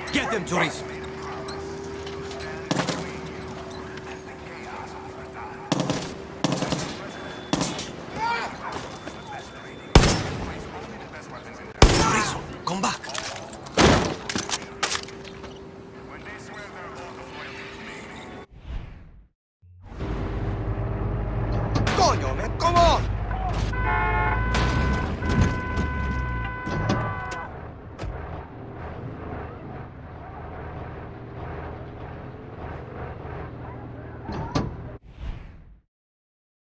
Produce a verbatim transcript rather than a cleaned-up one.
Get them, Chorizo! Chorizo, come back! Coño, man, come on!